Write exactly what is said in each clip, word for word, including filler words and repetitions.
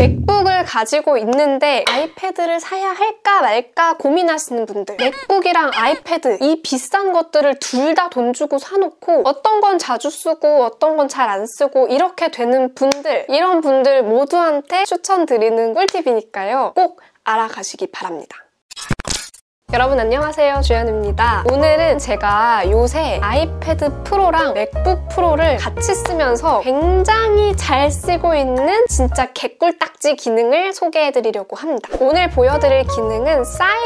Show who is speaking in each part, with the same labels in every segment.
Speaker 1: 맥북을 가지고 있는데 아이패드를 사야 할까 말까 고민하시는 분들, 맥북이랑 아이패드 이 비싼 것들을 둘 다 돈 주고 사놓고 어떤 건 자주 쓰고 어떤 건 잘 안 쓰고 이렇게 되는 분들, 이런 분들 모두한테 추천드리는 꿀팁이니까요. 꼭 알아가시기 바랍니다. 여러분 안녕하세요, 주연입니다. 오늘은 제가 요새 아이패드 프로랑 맥북 프로를 같이 쓰면서 굉장히 잘 쓰고 있는 진짜 개꿀딱지 기능을 소개해드리려고 합니다. 오늘 보여드릴 기능은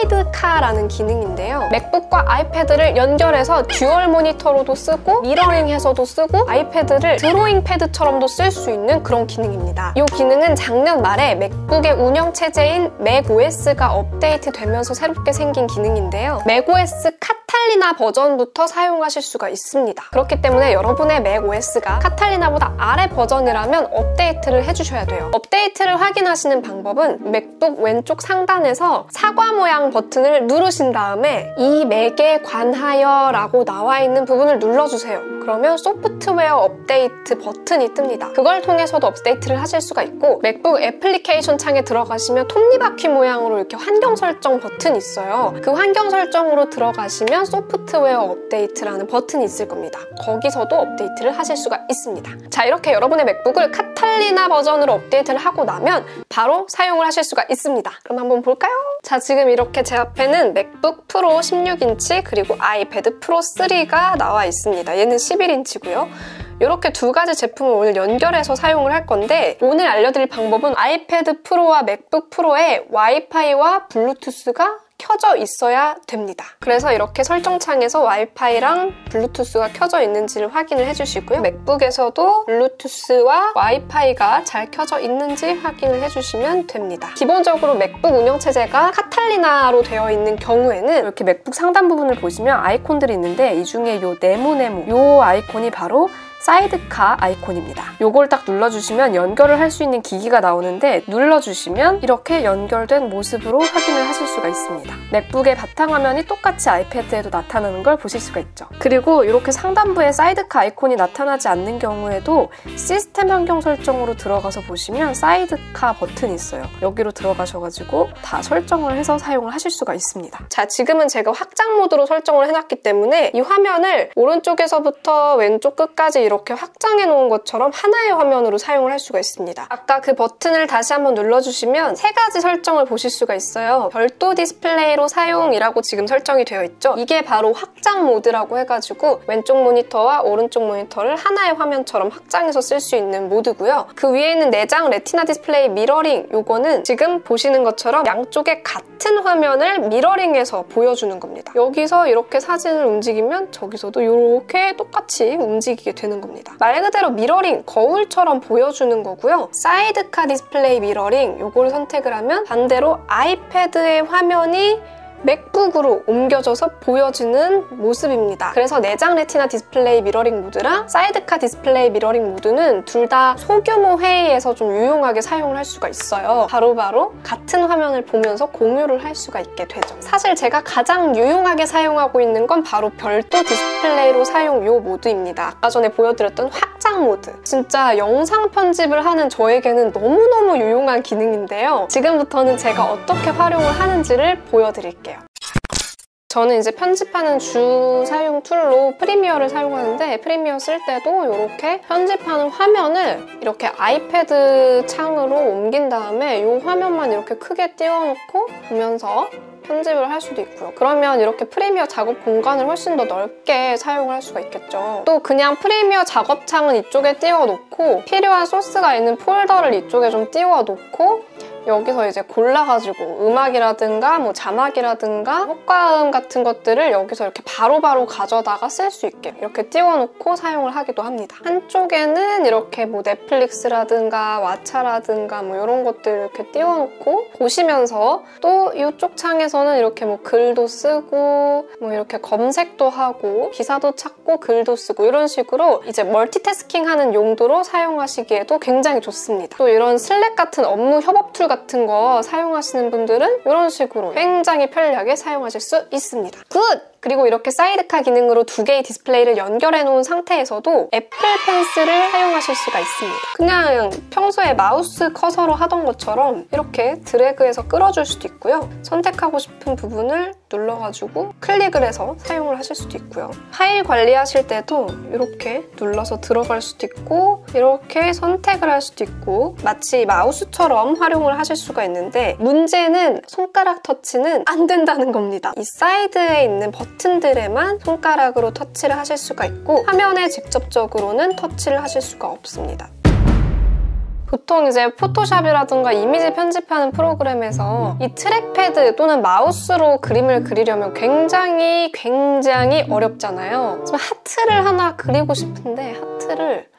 Speaker 1: 사이드카라는 기능인데요. 맥북과 아이패드를 연결해서 듀얼 모니터로도 쓰고 미러링해서도 쓰고 아이패드를 드로잉 패드처럼도 쓸 수 있는 그런 기능입니다. 이 기능은 작년 말에 맥북의 운영체제인 맥오에스가 업데이트되면서 새롭게 생긴 기능입니다. 기능인데요. 맥오에스 카탈리나 버전부터 사용하실 수가 있습니다. 그렇기 때문에 여러분의 맥오에스가 카탈리나보다 아래 버전이라면 업데이트를 해주셔야 돼요. 업데이트를 확인하시는 방법은 맥북 왼쪽 상단에서 사과 모양 버튼을 누르신 다음에 이 맥에 관하여 라고 나와 있는 부분을 눌러주세요. 그러면 소프트웨어 업데이트 버튼이 뜹니다. 그걸 통해서도 업데이트를 하실 수가 있고, 맥북 애플리케이션 창에 들어가시면 톱니바퀴 모양으로 이렇게 환경 설정 버튼이 있어요. 그 환경 설정으로 들어가시면 소프트웨어 업데이트라는 버튼이 있을 겁니다. 거기서도 업데이트를 하실 수가 있습니다. 자, 이렇게 여러분의 맥북을 카탈리나 버전으로 업데이트를 하고 나면 바로 사용을 하실 수가 있습니다. 그럼 한번 볼까요? 자, 지금 이렇게 제 앞에는 맥북 프로 십육 인치 그리고 아이패드 프로 쓰리가 나와 있습니다. 얘는 십일 인치고요. 이렇게 두 가지 제품을 오늘 연결해서 사용을 할 건데, 오늘 알려드릴 방법은 아이패드 프로와 맥북 프로에 와이파이와 블루투스가 켜져 있어야 됩니다. 그래서 이렇게 설정창에서 와이파이랑 블루투스가 켜져 있는지를 확인을 해주시고요. 맥북에서도 블루투스와 와이파이가 잘 켜져 있는지 확인을 해주시면 됩니다. 기본적으로 맥북 운영체제가 카탈리나로 되어 있는 경우에는 이렇게 맥북 상단 부분을 보시면 아이콘들이 있는데, 이 중에 이 네모네모 이 아이콘이 바로 사이드카 아이콘입니다. 요걸 딱 눌러주시면 연결을 할 수 있는 기기가 나오는데, 눌러주시면 이렇게 연결된 모습으로 확인을 하실 수가 있습니다. 맥북의 바탕화면이 똑같이 아이패드에도 나타나는 걸 보실 수가 있죠. 그리고 이렇게 상단부에 사이드카 아이콘이 나타나지 않는 경우에도 시스템 환경 설정으로 들어가서 보시면 사이드카 버튼이 있어요. 여기로 들어가셔가지고 다 설정을 해서 사용을 하실 수가 있습니다. 자, 지금은 제가 확장 모드로 설정을 해놨기 때문에 이 화면을 오른쪽에서부터 왼쪽 끝까지 이렇게 확장해 놓은 것처럼 하나의 화면으로 사용을 할 수가 있습니다. 아까 그 버튼을 다시 한번 눌러주시면 세 가지 설정을 보실 수가 있어요. 별도 디스플레이로 사용이라고 지금 설정이 되어 있죠. 이게 바로 확장 모드라고 해가지고 왼쪽 모니터와 오른쪽 모니터를 하나의 화면처럼 확장해서 쓸 수 있는 모드고요. 그 위에 있는 내장 레티나 디스플레이 미러링, 요거는 지금 보시는 것처럼 양쪽에 같은 화면을 미러링해서 보여주는 겁니다. 여기서 이렇게 사진을 움직이면 저기서도 이렇게 똑같이 움직이게 되는 겁니다. 말 그대로 미러링, 거울처럼 보여주는 거고요. 사이드카 디스플레이 미러링, 요거를 선택을 하면 반대로 아이패드의 화면이 맥북으로 옮겨져서 보여지는 모습입니다. 그래서 내장 레티나 디스플레이 미러링 모드랑 사이드카 디스플레이 미러링 모드는 둘 다 소규모 회의에서 좀 유용하게 사용을 할 수가 있어요. 바로바로 같은 화면을 보면서 공유를 할 수가 있게 되죠. 사실 제가 가장 유용하게 사용하고 있는 건 바로 별도 디스플레이로 사용 요 모드입니다. 아까 전에 보여드렸던 확장 모드. 진짜 영상 편집을 하는 저에게는 너무너무 유용한 기능인데요. 지금부터는 제가 어떻게 활용을 하는지를 보여드릴게요. 저는 이제 편집하는 주 사용 툴로 프리미어를 사용하는데, 프리미어 쓸 때도 이렇게 편집하는 화면을 이렇게 아이패드 창으로 옮긴 다음에 이 화면만 이렇게 크게 띄워놓고 보면서 편집을 할 수도 있고요. 그러면 이렇게 프리미어 작업 공간을 훨씬 더 넓게 사용을 할 수가 있겠죠. 또 그냥 프리미어 작업창은 이쪽에 띄워놓고 필요한 소스가 있는 폴더를 이쪽에 좀 띄워놓고 여기서 이제 골라가지고 음악이라든가 뭐 자막이라든가 효과음 같은 것들을 여기서 이렇게 바로바로 바로 가져다가 쓸 수 있게 이렇게 띄워놓고 사용을 하기도 합니다. 한쪽에는 이렇게 뭐 넷플릭스라든가 왓챠라든가 뭐 이런 것들 이렇게 띄워놓고 보시면서, 또 이쪽 창에서는 이렇게 뭐 글도 쓰고 뭐 이렇게 검색도 하고 기사도 찾고 글도 쓰고 이런 식으로 이제 멀티태스킹 하는 용도로 사용하시기에도 굉장히 좋습니다. 또 이런 슬랙 같은 업무 협업 툴 같은 거 사용하시는 분들은 이런 식으로 굉장히 편리하게 사용하실 수 있습니다. 굿! 그리고 이렇게 사이드카 기능으로 두 개의 디스플레이를 연결해 놓은 상태에서도 애플 펜슬을 사용하실 수가 있습니다. 그냥 평소에 마우스 커서로 하던 것처럼 이렇게 드래그해서 끌어줄 수도 있고요. 선택하고 싶은 부분을 눌러가지고 클릭을 해서 사용을 하실 수도 있고요. 파일 관리하실 때도 이렇게 눌러서 들어갈 수도 있고 이렇게 선택을 할 수도 있고 마치 마우스처럼 활용을 하실 수가 있는데 문제는 손가락 터치는 안 된다는 겁니다. 이 사이드에 있는 버튼들에만 손가락으로 터치를 하실 수가 있고 화면에 직접적으로는 터치를 하실 수가 없습니다. 보통 이제 포토샵이라든가 이미지 편집하는 프로그램에서 이 트랙패드 또는 마우스로 그림을 그리려면 굉장히 굉장히 어렵잖아요. 지금 하트를 하나 그리고 싶은데 하트를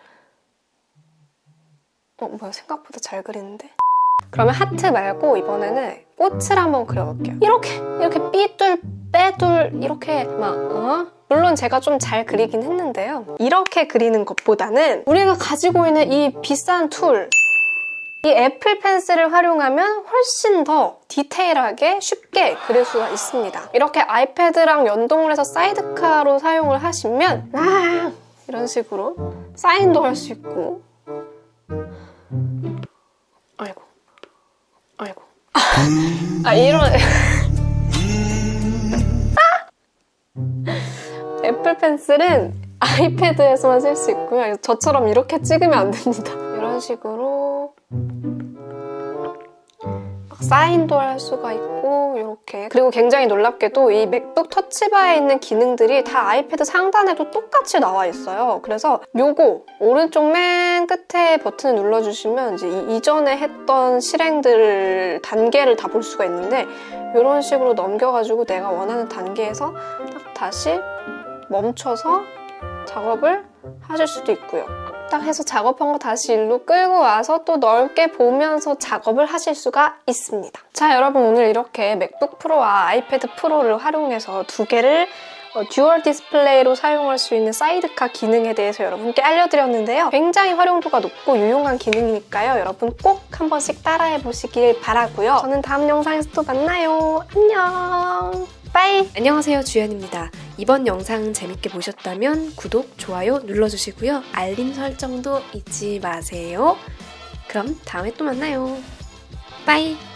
Speaker 1: 어 뭐야 생각보다 잘 그리는데? 그러면 하트 말고 이번에는 꽃을 한번 그려볼게요. 이렇게 이렇게 삐뚤 빼둘 이렇게 막 어? 물론 제가 좀 잘 그리긴 했는데요. 이렇게 그리는 것보다는 우리가 가지고 있는 이 비싼 툴 이 애플 펜슬을 활용하면 훨씬 더 디테일하게 쉽게 그릴 수가 있습니다. 이렇게 아이패드랑 연동을 해서 사이드카로 사용을 하시면 아 이런 식으로 사인도 할 수 있고 아이고 아이고 아 이런 애플 펜슬은 아이패드에서만 쓸 수 있고요. 저처럼 이렇게 찍으면 안 됩니다. 이런 식으로 사인도 할 수가 있고 이렇게 그리고 굉장히 놀랍게도 이 맥북 터치바에 있는 기능들이 다 아이패드 상단에도 똑같이 나와 있어요. 그래서 요거 오른쪽 맨 끝에 버튼을 눌러주시면 이제 이 이전에 했던 실행들 단계를 다 볼 수가 있는데 이런 식으로 넘겨가지고 내가 원하는 단계에서 딱 다시 멈춰서 작업을 하실 수도 있고요. 딱 해서 작업한 거 다시 일로 끌고 와서 또 넓게 보면서 작업을 하실 수가 있습니다. 자, 여러분 오늘 이렇게 맥북 프로와 아이패드 프로를 활용해서 두 개를 어, 듀얼 디스플레이로 사용할 수 있는 사이드카 기능에 대해서 여러분께 알려드렸는데요. 굉장히 활용도가 높고 유용한 기능이니까요. 여러분 꼭 한 번씩 따라해보시길 바라고요. 저는 다음 영상에서 또 만나요. 안녕! 빠이!
Speaker 2: 안녕하세요, 주연입니다. 이번 영상 재밌게 보셨다면 구독, 좋아요 눌러주시고요. 알림 설정도 잊지 마세요. 그럼 다음에 또 만나요. 빠이!